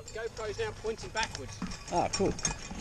GoPro's now pointing backwards. Ah, cool.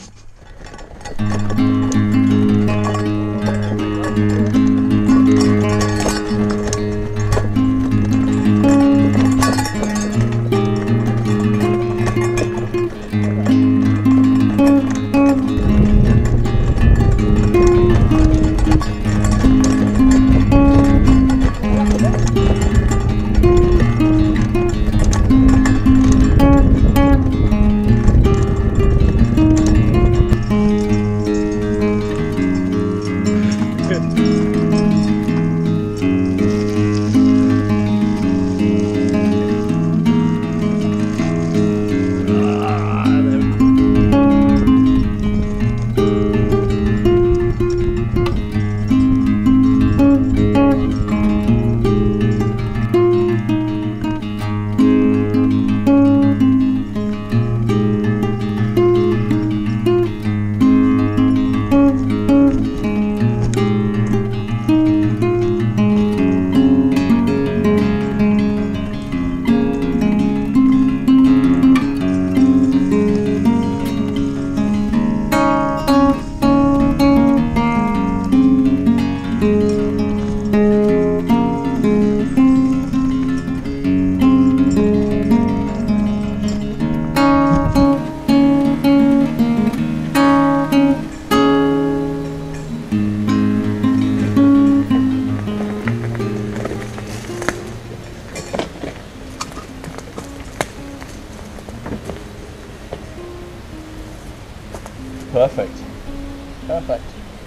Perfect. Perfect.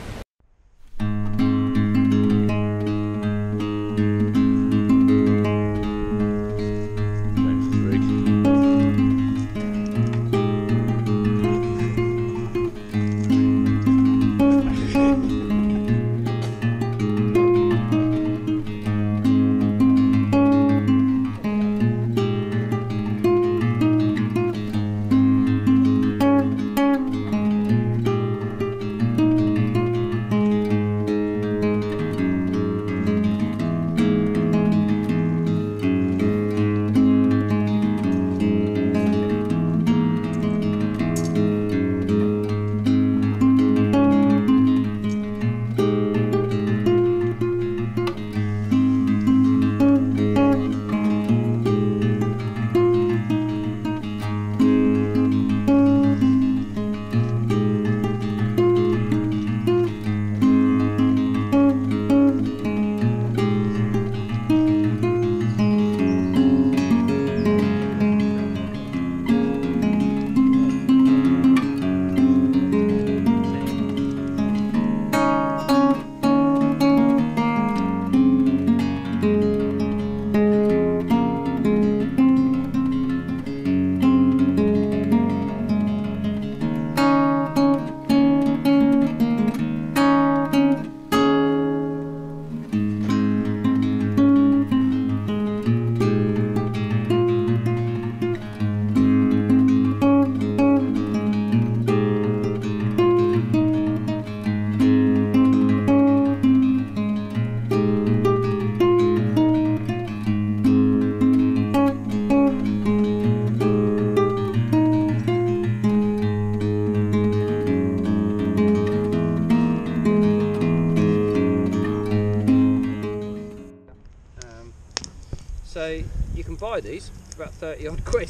So you can buy these for about 30 odd quid.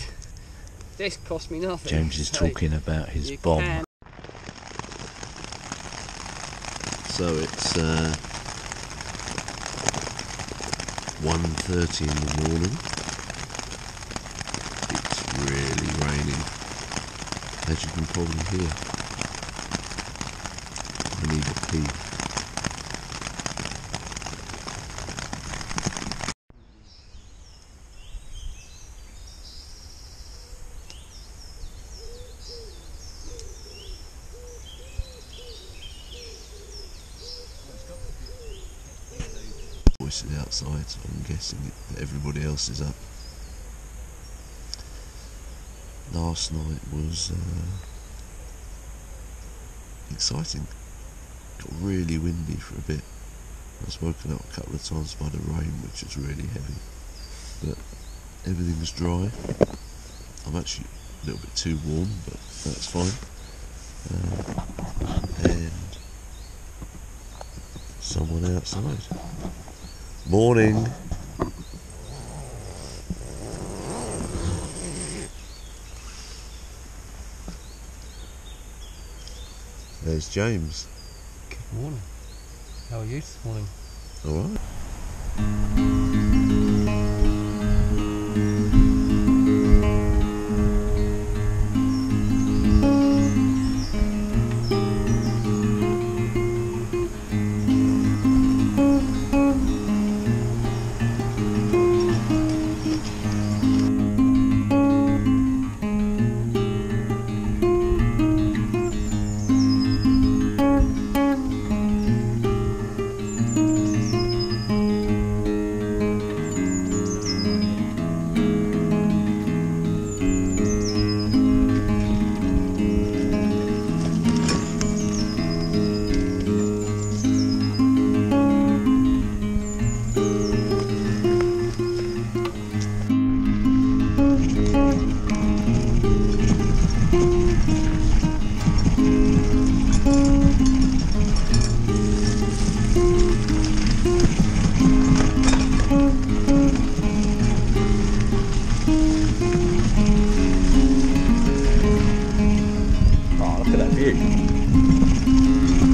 This cost me nothing. James is so talking about his bomb. So it's 1:30 in the morning. It's really raining, as you can probably hear. I need a pee. Voices outside, so I'm guessing that everybody else is up. Last night was exciting. Got really windy for a bit. I was woken up a couple of times by the rain, which was really heavy. But everything's dry. I'm actually a little bit too warm, but that's fine. And someone outside. Morning. There's James. Good morning. How are you this morning? Alright. Oh, look at that view.